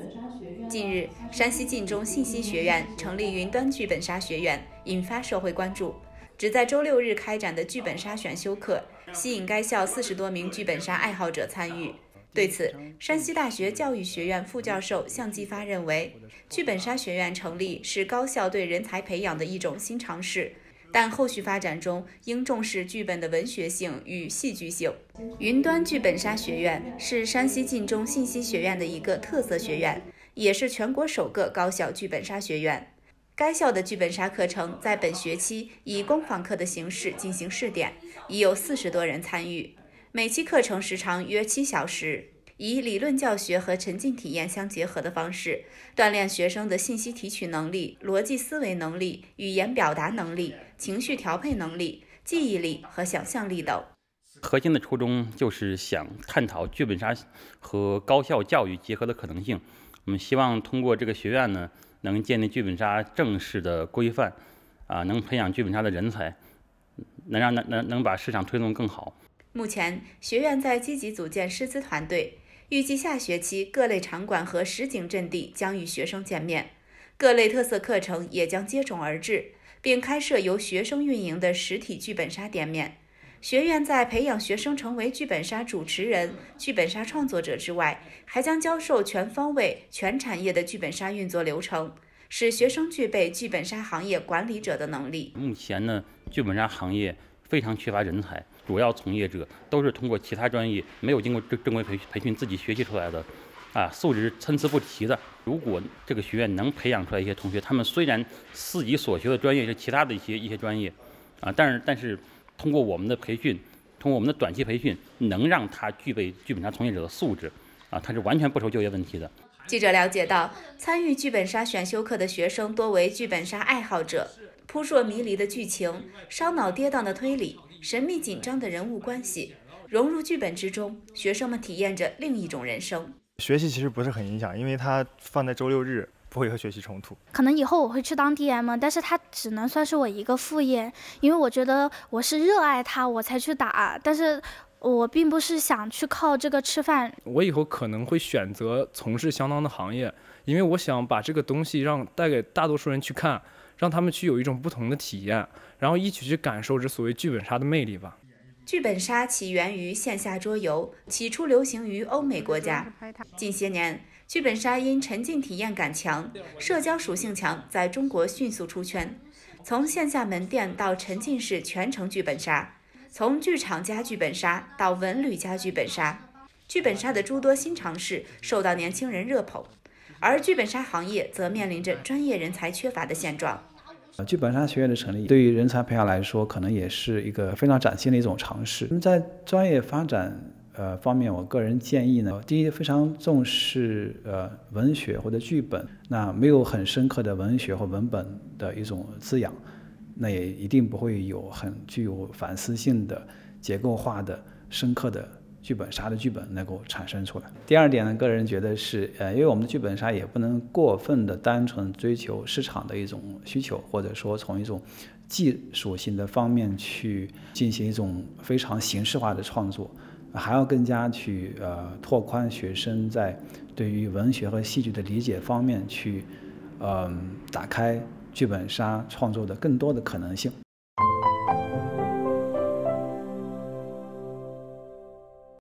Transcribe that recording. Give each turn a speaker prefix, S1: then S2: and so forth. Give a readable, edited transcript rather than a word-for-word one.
S1: 近日，山西晋中信息学院成立云端剧本杀学院，引发社会关注。只在周6日开展的剧本杀选修课，吸引该校40多名剧本杀爱好者参与。对此，山西大学教育学院副教授向继发认为，剧本杀学院成立是高校对人才培养的一种新尝试，但后续发展中应重视剧本的文学性与戏剧性。云端剧本杀学院是山西晋中信息学院的一个特色学院，也是全国首个高校剧本杀学院。该校的剧本杀课程在本学期以工坊课的形式进行试点，已有40多人参与。每期课程时长约7小时，以理论教学和沉浸体验相结合的方式，锻炼学生的信息提取能力、逻辑思维能力、语言表达能力、情绪调配能力、记忆力和想象力等。
S2: 核心的初衷就是想探讨剧本杀和高校教育结合的可能性。我们希望通过这个学院呢，能建立剧本杀正式的规范，能培养剧本杀的人才，能把市场推动更好。
S1: 目前，学院在积极组建师资团队，预计下学期各类场馆和实景阵地将与学生见面，各类特色课程也将接踵而至，并开设由学生运营的实体剧本杀店面。学院在培养学生成为剧本杀主持人、剧本杀创作者之外，还将教授全方位、全产业的剧本杀运作流程，使学生具备剧本杀行业管理者的能力。
S2: 目前呢，剧本杀行业非常缺乏人才，主要从业者都是通过其他专业没有经过正规培训自己学习出来的，素质参差不齐的。如果这个学院能培养出来一些同学，他们虽然自己所学的专业是其他的一些专业，但是通过我们的培训，通过我们的短期培训，能让他具备剧本杀从业者的素质，他是完全不愁就业问题的。
S1: 记者了解到，参与剧本杀选修课的学生多为剧本杀爱好者，扑朔迷离的剧情、烧脑跌宕的推理、神秘紧张的人物关系融入剧本之中，学生们体验着另一种人生。
S3: 学习其实不是很影响，因为它放在周6日不会和学习冲突。
S4: 可能以后我会去当 DM， 但是它只能算是我一个副业，因为我觉得我是热爱它我才去打，但是我并不是想去靠这个吃饭。
S5: 我以后可能会选择从事相当的行业，因为我想把这个东西带给大多数人去看，让他们去有一种不同的体验，然后一起去感受这所谓剧本杀的魅力吧。
S1: 剧本杀起源于线下桌游，起初流行于欧美国家。近些年，剧本杀因沉浸体验感强、社交属性强，在中国迅速出圈。从线下门店到沉浸式全程剧本杀，从剧场加剧本杀到文旅加剧本杀，剧本杀的诸多新尝试受到年轻人热捧，而剧本杀行业则面临着专业人才缺乏的现状。
S6: 剧本杀学院的成立，对于人才培养来说，可能也是一个非常崭新的一种尝试。那么在专业发展方面，我个人建议呢，第一，非常重视文学或者剧本，那没有很深刻的文学或文本的一种滋养，那也一定不会有很具有反思性的、结构化的、深刻的剧本杀的剧本能够产生出来。第二点呢，个人觉得是因为我们的剧本杀也不能过分的单纯追求市场的一种需求，或者说从一种技术性的方面去进行一种非常形式化的创作，还要更加去拓宽学生在对于文学和戏剧的理解方面去打开剧本杀创作的更多的可能性。